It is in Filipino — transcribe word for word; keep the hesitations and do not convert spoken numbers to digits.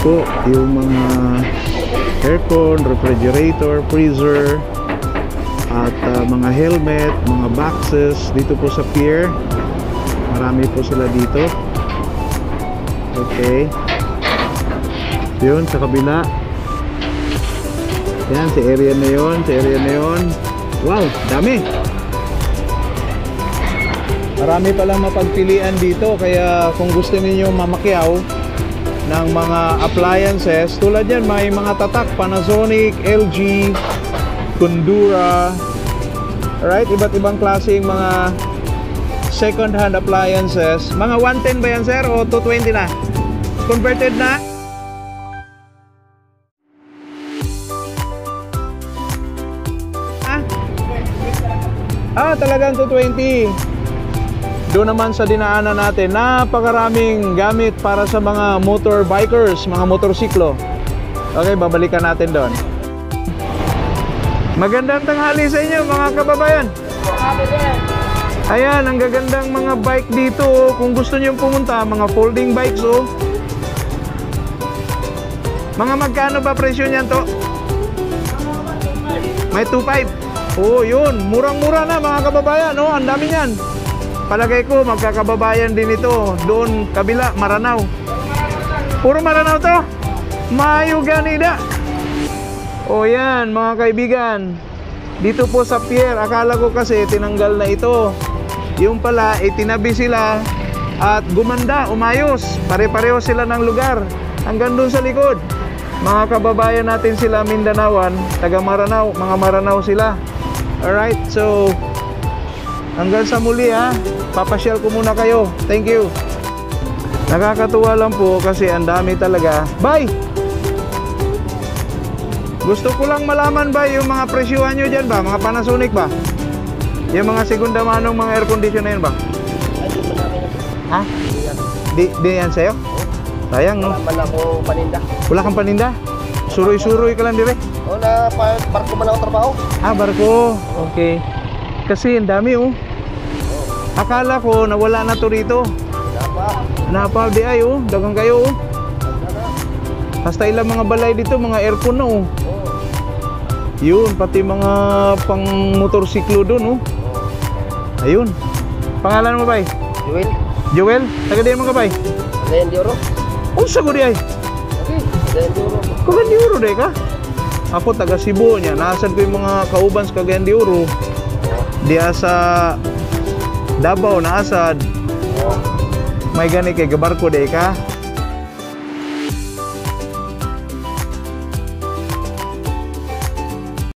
po yung mga aircon, refrigerator, freezer, at uh, mga helmet, mga boxes dito po sa pier. Marami po sila dito. Okay. Yun, sa kabila. Yan, sa area na yun, sa area na yun. Wow, dami. Marami palang mapagpilian dito. Kaya kung gusto niyo mamakyaw ng mga appliances, tulad yan, may mga tatak, Panasonic, L G, Kundura. Alright, iba't ibang klaseng mga second hand appliances. Mga one ten ba yan, sir? O two twenty na? Converted na? Ah, ah talagang two twenty. Doon naman sa dinaanan natin, napakaraming gamit para sa mga motorbikers, mga motorsiklo. Okay, babalikan natin doon. Magandang tanghali sa inyo, mga kababayan. Ayan, ang gagandang mga bike dito. Kung gusto nyo pumunta, mga folding bikes, oh. Mga magkano ba presyo niyan to? May two five. Oh, yun. Murang-mura na, mga kababayan, oh. Ang dami niyan. Palagay ko, magkakababayan din ito. Doon, kabila, Maranao. Puro Maranao to. Mayo ganida. O yan, mga kaibigan. Dito po sa pier, akala ko kasi tinanggal na ito. Yung pala, itinabi sila at gumanda, umayos. Pare-pareho sila ng lugar. Hanggang doon sa likod. Mga kababayan natin sila Mindanaoan, taga Maranao, mga Maranao sila. Alright, so hanggang sa muli ha. Papasyal ko muna kayo. Thank you. Nakakatuwa lang po kasi ang dami talaga. Bye! Gusto ko lang malaman ba yung mga presyuhan nyo dyan ba? Mga Panasonic ba? Yung mga segunda manong mga air conditioner na yun ba? Ha? Di, di yan sa'yo? Sayang no? Wala man ako paninda. Wala kang paninda? Suroy-suroy ka lang dire? O na, barko man ako trabaho. Ah, barko. Okay. Kasi ang dami oh. Akala ko nawala na to rito. Napa. Napa di ay oh. Dagang kayo oh. Basta ilang mga balay dito, mga aircon na oh. Yun, pati mga pang motorsiklo dun oh. Ayun. Pangalan mo ba eh? Joel. Joel? Taga diyan mo ka ba eh? Dayan di oro. Oh, sago di ay? Okay, dayan di oro. Kagan di oro di ka? Ako taga Cebu niya. Naasan ko yung mga kaubans kagayan di oro. Diya sa Davao, naasad. May gani kay gabarko di ka?